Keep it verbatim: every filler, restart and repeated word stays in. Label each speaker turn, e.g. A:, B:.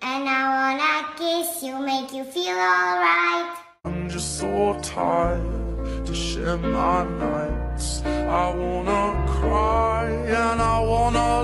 A: And I wanna kiss you, make you feel alright.
B: I'm just so tired to share my nights. I wanna cry and I wanna